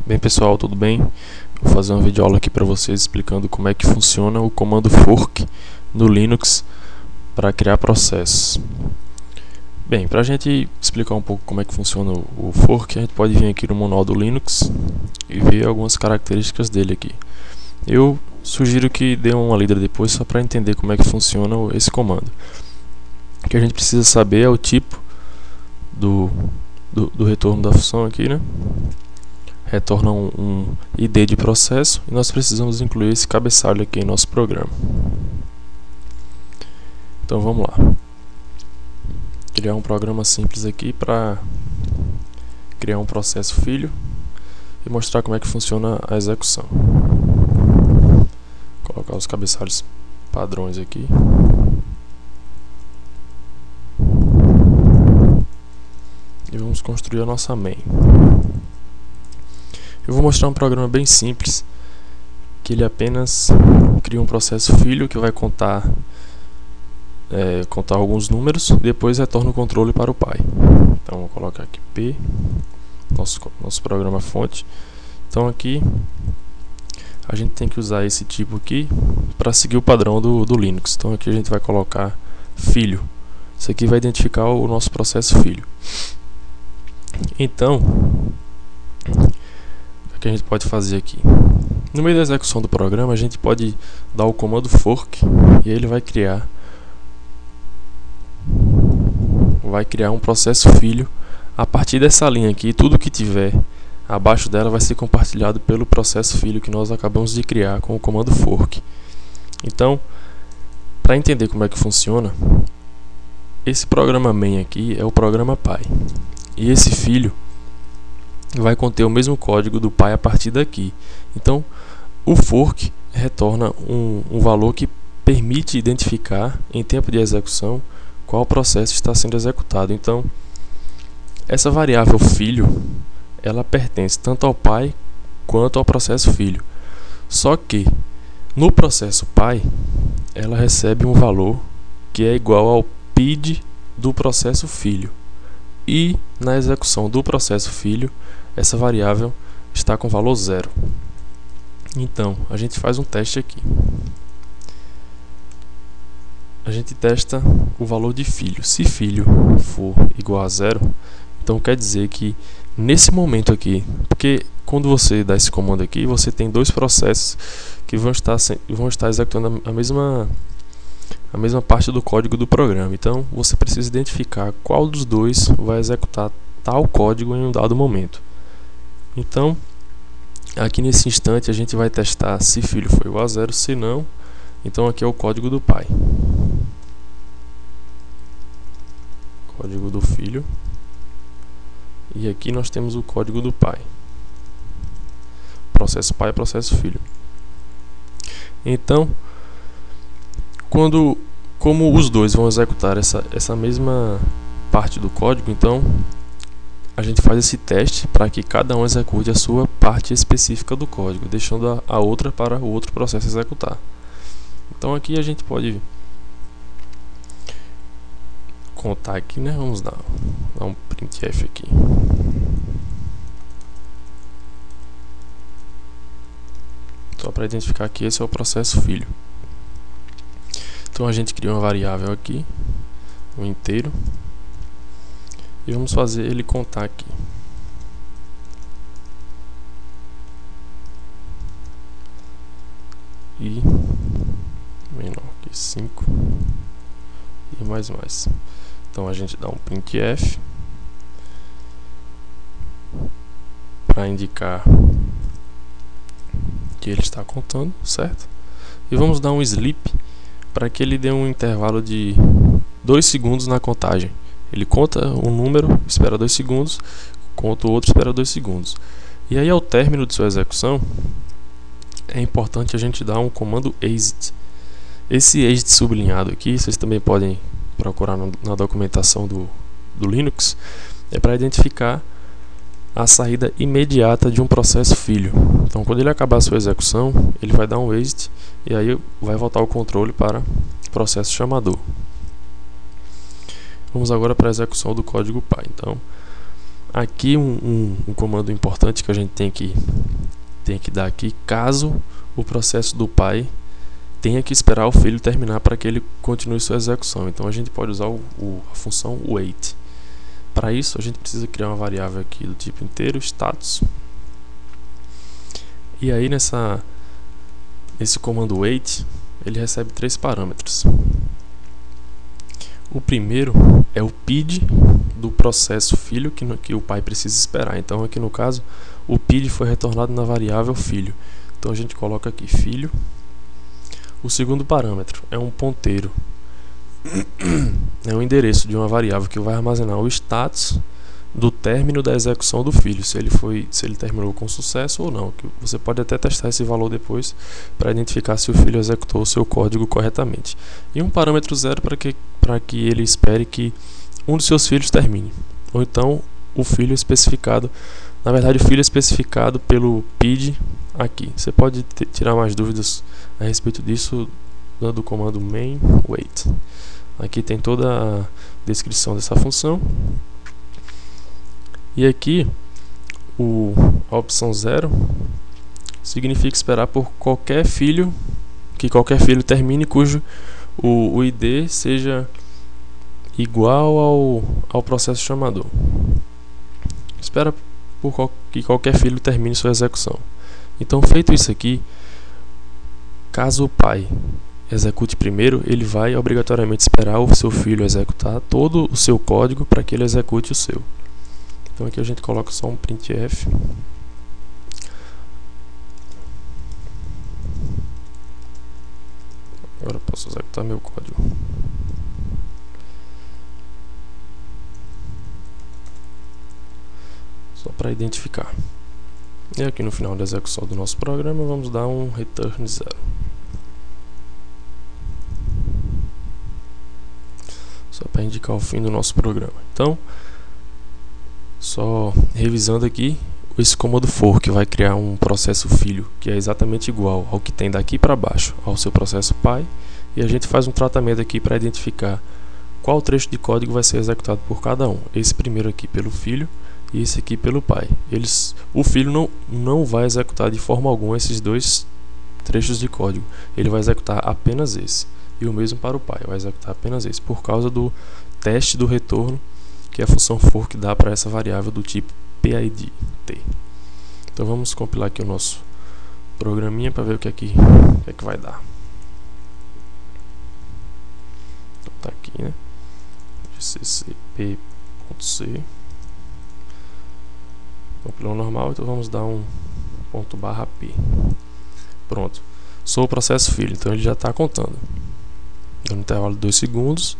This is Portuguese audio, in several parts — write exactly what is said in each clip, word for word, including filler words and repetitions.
Bem pessoal, tudo bem? Vou fazer uma videoaula aqui para vocês explicando como é que funciona o comando fork no Linux para criar processos. Bem, para a gente explicar um pouco como é que funciona o fork, a gente pode vir aqui no manual do Linux e ver algumas características dele aqui. Eu sugiro que dê uma lida depois só para entender como é que funciona esse comando. O que a gente precisa saber é o tipo do, do, do retorno da função aqui, né? Retorna um, um I D de processo e nós precisamos incluir esse cabeçalho aqui em nosso programa. Então vamos lá. Criar um programa simples aqui para criar um processo filho e mostrar como é que funciona a execução. Colocar os cabeçalhos padrões aqui. E vamos construir a nossa main. Eu vou mostrar um programa bem simples, que ele apenas cria um processo filho que vai contar, é, contar alguns números e depois retorna o controle para o pai. Então vou colocar aqui P, nosso, nosso programa fonte. Então aqui a gente tem que usar esse tipo aqui para seguir o padrão do, do Linux. Então aqui a gente vai colocar filho. Isso aqui vai identificar o nosso processo filho. Então, o que a gente pode fazer aqui? No meio da execução do programa, a gente pode dar o comando fork e ele vai criar vai criar um processo filho a partir dessa linha aqui. Tudo que tiver abaixo dela vai ser compartilhado pelo processo filho que nós acabamos de criar com o comando fork. Então, para entender como é que funciona, esse programa main aqui é o programa pai. E esse filho vai conter o mesmo código do pai a partir daqui. Então, o fork retorna um, um valor que permite identificar em tempo de execução qual processo está sendo executado. Então, essa variável filho, ela pertence tanto ao pai quanto ao processo filho. Só que no processo pai, ela recebe um valor que é igual ao P I D do processo filho. E na execução do processo filho, essa variável está com valor zero. Então, a gente faz um teste aqui. A gente testa o valor de filho. Se filho for igual a zero, então quer dizer que nesse momento aqui, porque quando você dá esse comando aqui, você tem dois processos que vão estar, vão estar executando a mesma, a mesma parte do código do programa. Então, você precisa identificar qual dos dois vai executar tal código em um dado momento. Então, aqui nesse instante a gente vai testar se filho for igual a zero, se não, então aqui é o código do pai. Código do filho. E aqui nós temos o código do pai. Processo pai, processo filho. Então, quando, como os dois vão executar essa, essa mesma parte do código, então a gente faz esse teste para que cada um execute a sua parte específica do código, deixando a, a outra para o outro processo executar. Então aqui a gente pode contar aqui, né? Vamos dar, dar um printf aqui. Só para identificar que esse é o processo filho. Então a gente cria uma variável aqui, um inteiro. E vamos fazer ele contar aqui. E menor que cinco. E mais mais. Então a gente dá um printf para indicar que ele está contando, certo? E vamos dar um sleep para que ele dê um intervalo de dois segundos na contagem. Ele conta um número, espera dois segundos, conta o outro, espera dois segundos. E aí, ao término de sua execução, é importante a gente dar um comando exit. Esse exit sublinhado aqui, vocês também podem procurar no, na documentação do, do Linux, é para identificar a saída imediata de um processo filho. Então, quando ele acabar a sua execução, ele vai dar um exit e aí vai voltar o controle para o processo chamador. Vamos agora para a execução do código pai. Então, aqui um, um, um comando importante que a gente tem que, tem que dar aqui, caso o processo do pai tenha que esperar o filho terminar para que ele continue sua execução. Então a gente pode usar o, o, a função wait. Para isso a gente precisa criar uma variável aqui do tipo inteiro status. E aí nessa, nesse comando wait ele recebe três parâmetros. O primeiro é o P I D do processo filho que, no, que o pai precisa esperar. Então aqui no caso o P I D foi retornado na variável filho. Então a gente coloca aqui filho. O segundo parâmetro é um ponteiro, é um endereço de uma variável que vai armazenar o status do término da execução do filho, se ele foi, se ele terminou com sucesso ou não. Que você pode até testar esse valor depois para identificar se o filho executou o seu código corretamente. E um parâmetro zero para que, para que ele espere que um dos seus filhos termine, ou então o filho especificado, na verdade o filho especificado pelo P I D aqui. Você pode tirar mais dúvidas a respeito disso dando o comando main wait. Aqui tem toda a descrição dessa função. E aqui o, a opção zero significa esperar por qualquer filho, que qualquer filho termine cujo o, o I D seja igual ao, ao processo chamador. Espera por qual, que qualquer filho termine sua execução. Então, feito isso aqui, caso o pai execute primeiro, ele vai obrigatoriamente esperar o seu filho executar todo o seu código para que ele execute o seu. Então aqui a gente coloca só um printf. Agora eu posso executar meu código. Só para identificar. E aqui no final da execução do nosso programa vamos dar um return zero. Só para indicar o fim do nosso programa. Então, só revisando aqui, esse comando for que vai criar um processo filho que é exatamente igual ao que tem daqui para baixo ao seu processo pai, e a gente faz um tratamento aqui para identificar qual trecho de código vai ser executado por cada um. Esse primeiro aqui pelo filho e esse aqui pelo pai. Eles, o filho não, não vai executar de forma alguma esses dois trechos de código, ele vai executar apenas esse, e o mesmo para o pai, vai executar apenas esse, por causa do teste do retorno que a função for que dá para essa variável do tipo P I D T. Então vamos compilar aqui o nosso programinha para ver o que é que, o que é que vai dar. Então tá aqui, né? gccp.c compilou normal, então vamos dar um ponto barra p. Pronto. Sou o processo filho, então ele já está contando. No intervalo de dois segundos.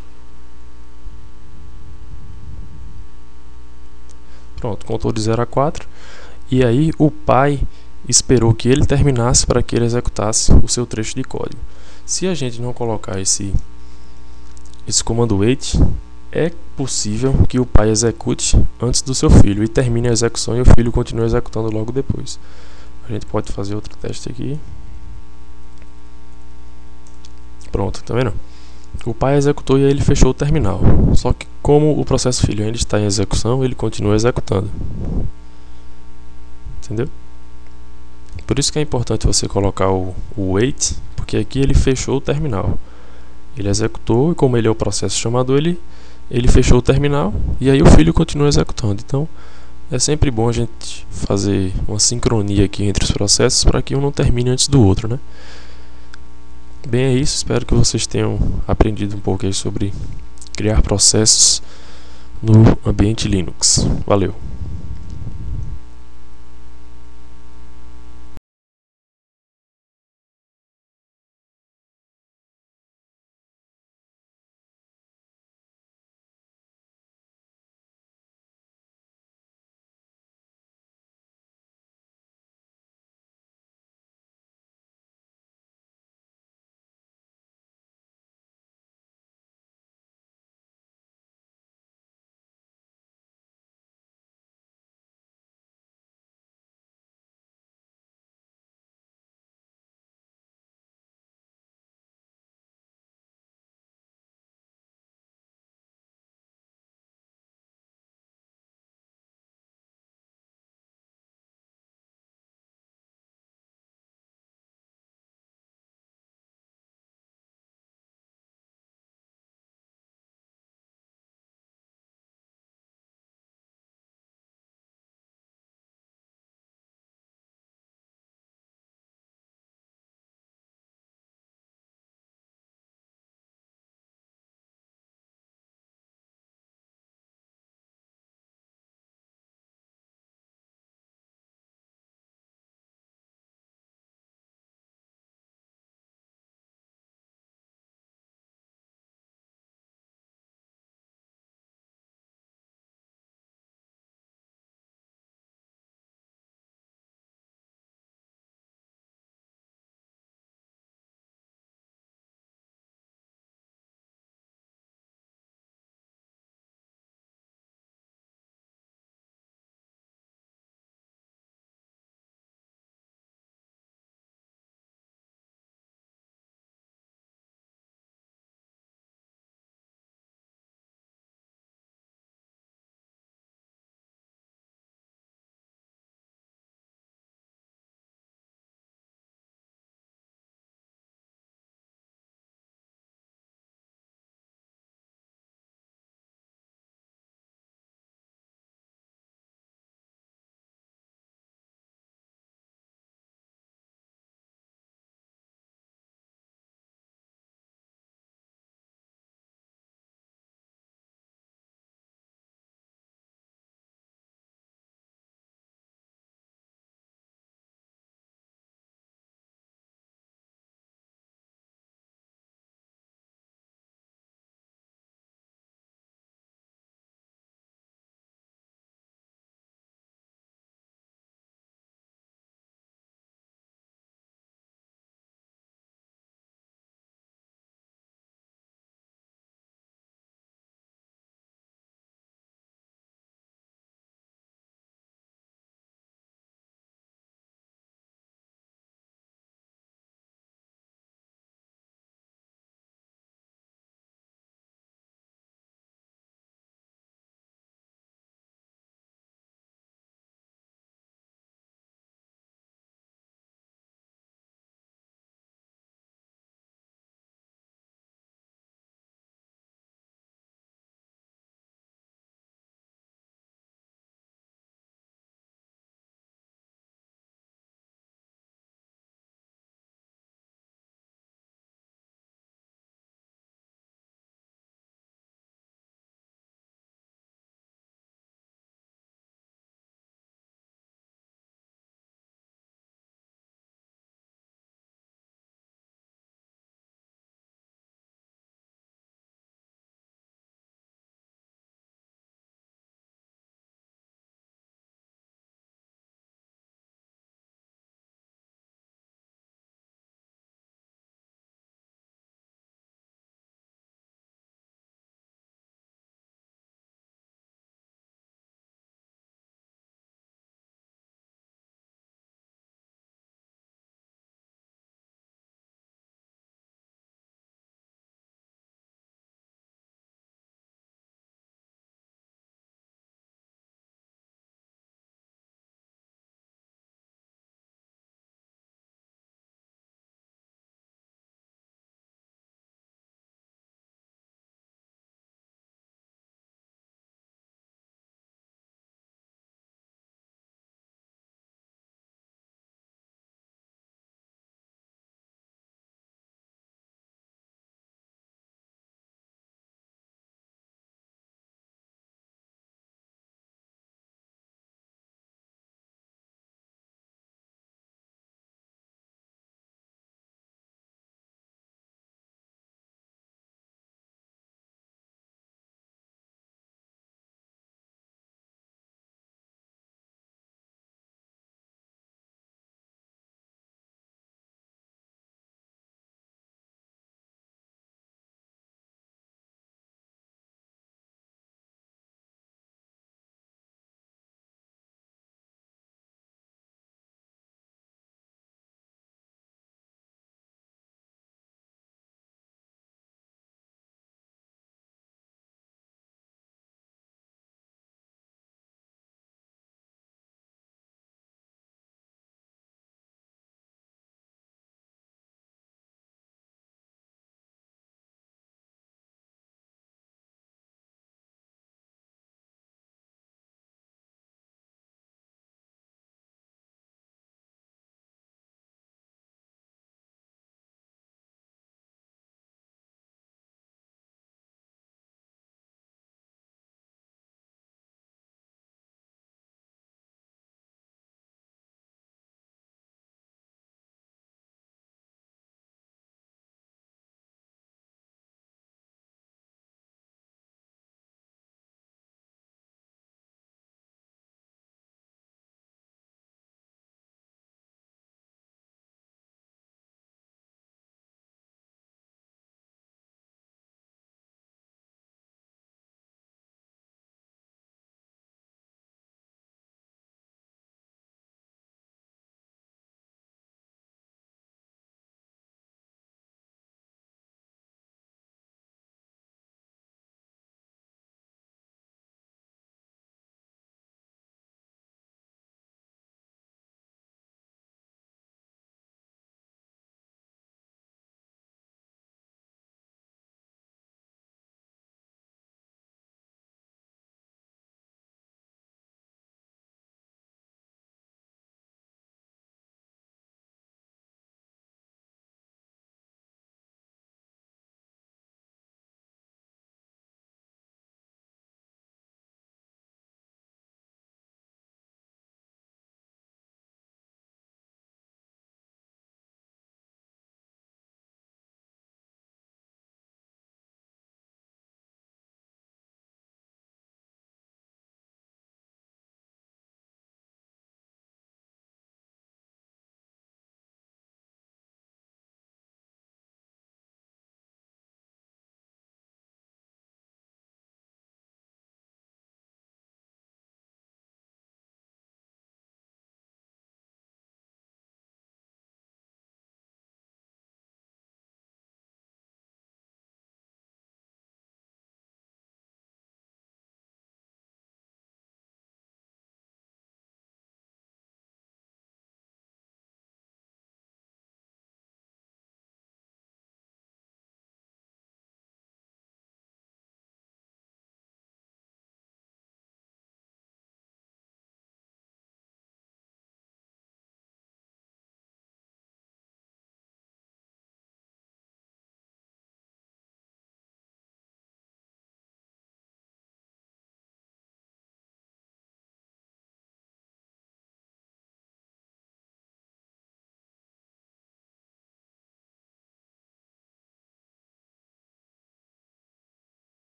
Pronto, contou de zero a quatro. E aí o pai esperou que ele terminasse para que ele executasse o seu trecho de código. Se a gente não colocar esse, esse comando wait, é possível que o pai execute antes do seu filho e termine a execução e o filho continue executando logo depois. A gente pode fazer outro teste aqui. Pronto, tá vendo? O pai executou e aí ele fechou o terminal. Só que como o processo filho ainda está em execução, ele continua executando. Entendeu? Por isso que é importante você colocar o, o wait, porque aqui ele fechou o terminal. Ele executou e como ele é o processo chamador, ele, ele fechou o terminal e aí o filho continua executando. Então é sempre bom a gente fazer uma sincronia aqui entre os processos para que um não termine antes do outro, né? Bem, é isso. Espero que vocês tenham aprendido um pouco aí sobre criar processos no ambiente Linux. Valeu!